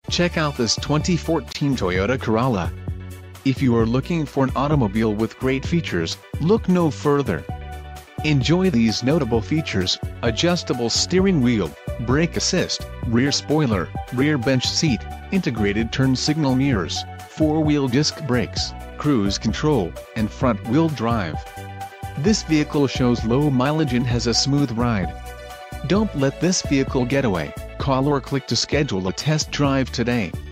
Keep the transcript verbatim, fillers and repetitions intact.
Check out this twenty fourteen Toyota Corolla. If you are looking for an automobile with great features, look no further. Enjoy these notable features: adjustable steering wheel, brake assist, rear spoiler, rear bench seat, integrated turn signal mirrors, four-wheel disc brakes, cruise control, and front-wheel drive. This vehicle shows low mileage and has a smooth ride. Don't let this vehicle get away. Call or click to schedule a test drive today.